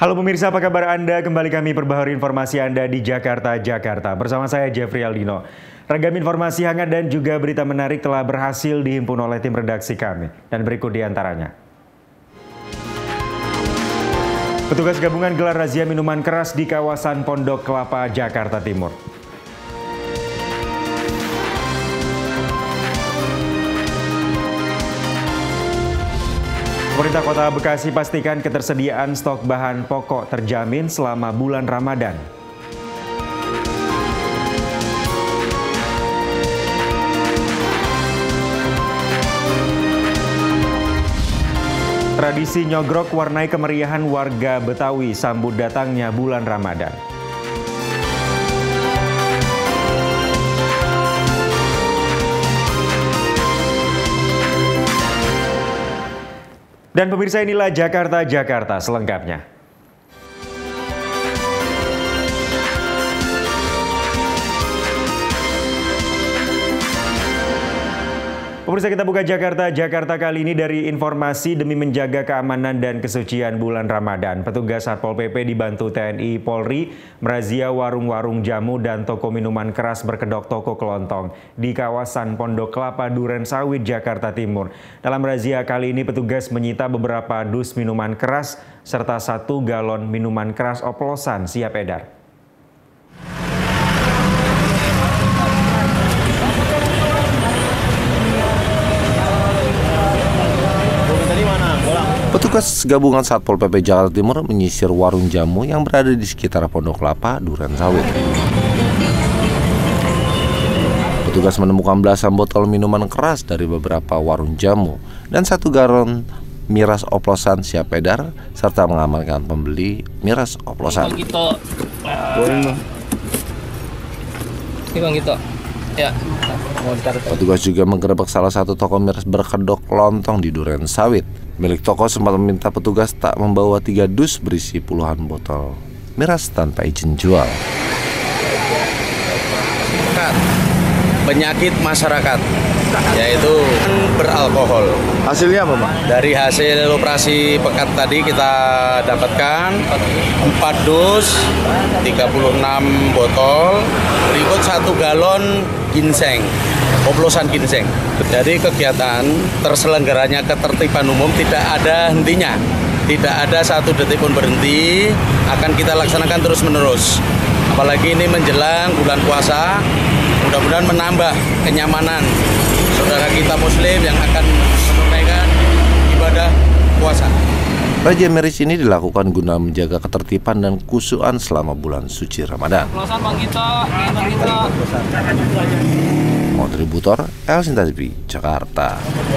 Halo pemirsa, apa kabar Anda? Kembali kami perbaharui informasi Anda di Jakarta. Bersama saya Jeffrey Aldino. Ragam informasi hangat dan juga berita menarik telah berhasil dihimpun oleh tim redaksi kami. Dan berikut di antaranya. Petugas gabungan gelar razia minuman keras di kawasan Pondok Kelapa, Jakarta Timur. Pemerintah Kota Bekasi pastikan ketersediaan stok bahan pokok terjamin selama bulan Ramadan. Tradisi nyogrok warnai kemeriahan warga Betawi sambut datangnya bulan Ramadan. Dan pemirsa, inilah Jakarta selengkapnya. Pemirsa, kita buka Jakarta kali ini dari informasi demi menjaga keamanan dan kesucian bulan Ramadan. Petugas Satpol PP dibantu TNI Polri merazia warung-warung jamu dan toko minuman keras berkedok toko kelontong di kawasan Pondok Kelapa, Durensawit, Jakarta Timur. Dalam razia kali ini petugas menyita beberapa dus minuman keras serta 1 galon minuman keras oplosan siap edar. Petugas gabungan Satpol PP Jakarta Timur menyisir warung jamu yang berada di sekitar Pondok Kelapa, Durensawit. Petugas menemukan belasan botol minuman keras dari beberapa warung jamu dan 1 galon miras oplosan siap edar serta mengamankan pembeli miras oplosan. Petugas juga menggerebek salah satu toko miras berkedok lontong di Durensawit. Milik toko sempat meminta petugas tak membawa 3 dus berisi puluhan botol miras tanpa izin jual. Penyakit masyarakat yaitu beralkohol. Hasilnya apa, Pak? Dari hasil operasi pekat tadi kita dapatkan 4 dus, 36 botol, berikut 1 galon ginseng, oplosan ginseng. Jadi kegiatan terselenggaranya ketertiban umum tidak ada hentinya, tidak ada 1 detik pun berhenti, akan kita laksanakan terus-menerus. Apalagi ini menjelang bulan puasa, mudah-mudahan menambah kenyamanan saudara kita muslim yang akan menunaikan ibadah puasa. Razia miras ini dilakukan guna menjaga ketertiban dan khusyuan selama bulan suci Ramadan. Kontributor Elsinta TV, Jakarta.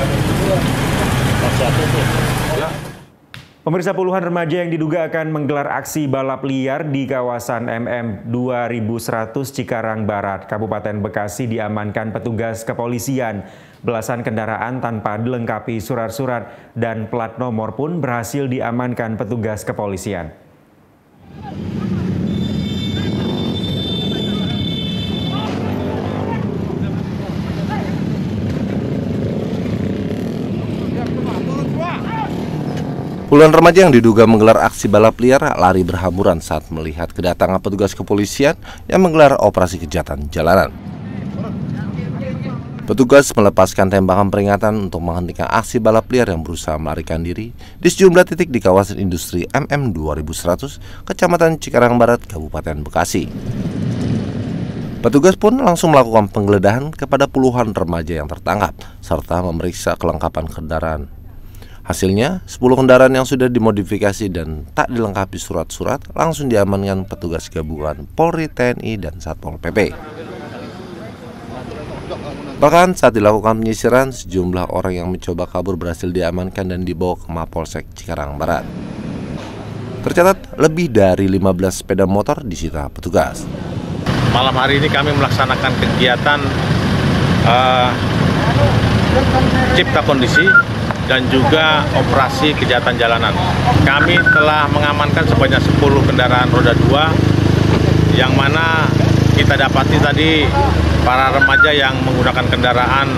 Pemirsa, puluhan remaja yang diduga akan menggelar aksi balap liar di kawasan MM 2100 Cikarang Barat, Kabupaten Bekasi diamankan petugas kepolisian. Belasan kendaraan tanpa dilengkapi surat-surat dan plat nomor pun berhasil diamankan petugas kepolisian. Puluhan remaja yang diduga menggelar aksi balap liar lari berhamburan saat melihat kedatangan petugas kepolisian yang menggelar operasi kejahatan jalanan. Petugas melepaskan tembakan peringatan untuk menghentikan aksi balap liar yang berusaha melarikan diri di sejumlah titik di kawasan industri MM 2100, Kecamatan Cikarang Barat, Kabupaten Bekasi. Petugas pun langsung melakukan penggeledahan kepada puluhan remaja yang tertangkap serta memeriksa kelengkapan kendaraan. Hasilnya, 10 kendaraan yang sudah dimodifikasi dan tak dilengkapi surat-surat langsung diamankan petugas gabungan Polri, TNI, dan Satpol PP. Bahkan saat dilakukan penyisiran, sejumlah orang yang mencoba kabur berhasil diamankan dan dibawa ke Mapolsek Cikarang Barat. Tercatat lebih dari 15 sepeda motor disita petugas. Malam hari ini kami melaksanakan kegiatan cipta kondisi dan juga operasi kejahatan jalanan. Kami telah mengamankan sebanyak 10 kendaraan roda 2 yang mana kita dapati tadi para remaja yang menggunakan kendaraan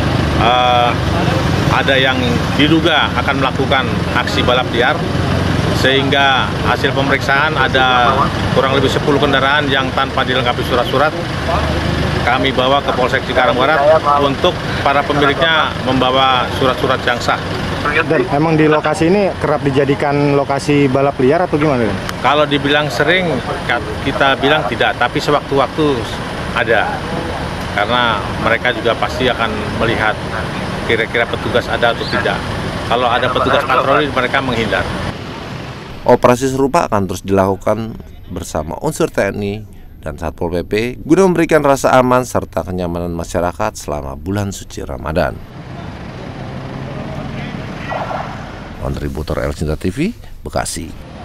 ada yang diduga akan melakukan aksi balap liar sehingga hasil pemeriksaan ada kurang lebih 10 kendaraan yang tanpa dilengkapi surat-surat. Kami bawa ke Polsek Cikarang Barat untuk para pemiliknya membawa surat-surat yang sah. Dan emang di lokasi ini kerap dijadikan lokasi balap liar atau gimana? Kalau dibilang sering, kita bilang tidak, tapi sewaktu-waktu ada. Karena mereka juga pasti akan melihat kira-kira petugas ada atau tidak. Kalau ada petugas patroli, mereka menghindar. Operasi serupa akan terus dilakukan bersama unsur TNI dan Satpol PP guna memberikan rasa aman serta kenyamanan masyarakat selama bulan suci Ramadan. Kontributor El Cinta TV, Bekasi.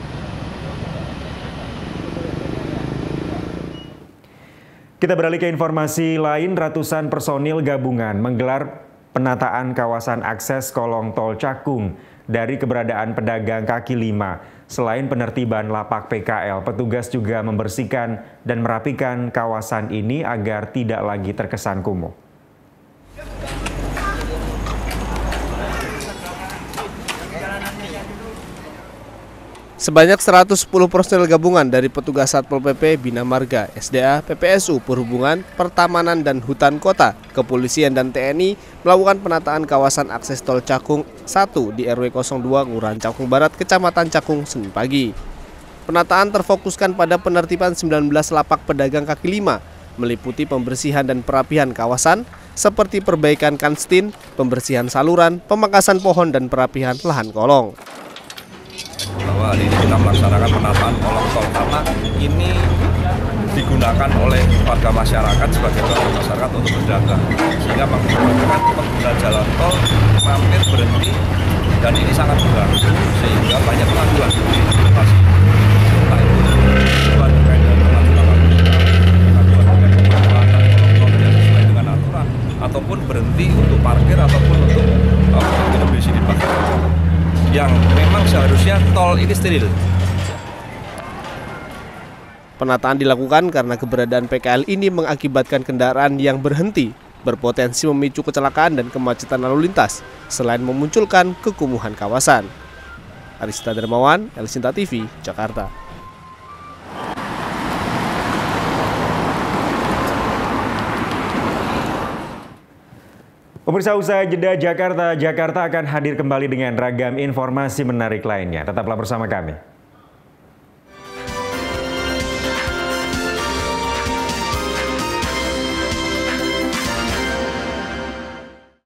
Kita beralih ke informasi lain, ratusan personil gabungan menggelar penataan kawasan akses kolong tol Cakung dari keberadaan pedagang kaki lima. Selain penertiban lapak PKL, petugas juga membersihkan dan merapikan kawasan ini agar tidak lagi terkesan kumuh. Sebanyak 110 personel gabungan dari petugas Satpol PP, Bina Marga, SDA, PPSU, Perhubungan, Pertamanan dan Hutan Kota, Kepolisian dan TNI melakukan penataan kawasan akses tol Cakung 1 di RW 02 Kelurahan Cakung Barat, Kecamatan Cakung, Senin pagi. Penataan terfokuskan pada penertiban 19 lapak pedagang kaki lima, meliputi pembersihan dan perapihan kawasan seperti perbaikan kanstin, pembersihan saluran, pemangkasan pohon dan perapihan lahan kolong. Bahwa hari ini kita melaksanakan penataan kolong tol karena ini digunakan oleh warga masyarakat sebagai warga masyarakat untuk berdagang, sehingga mengakibatkan pengguna jalan tol mampir berhenti dan ini sangat mengganggu sehingga banyak pelanggaran di lokasi. Entah itu terkait dengan pelanggaran sesuai dengan aturan ataupun berhenti untuk parkir ataupun untuk berhenti di parkir yang memang seharusnya tol ini steril. Penataan dilakukan karena keberadaan PKL ini mengakibatkan kendaraan yang berhenti berpotensi memicu kecelakaan dan kemacetan lalu lintas, selain memunculkan kekumuhan kawasan. Arista Dermawan, El Cinta TV, Jakarta. Pemirsa, usai jeda Jakarta akan hadir kembali dengan ragam informasi menarik lainnya. Tetaplah bersama kami.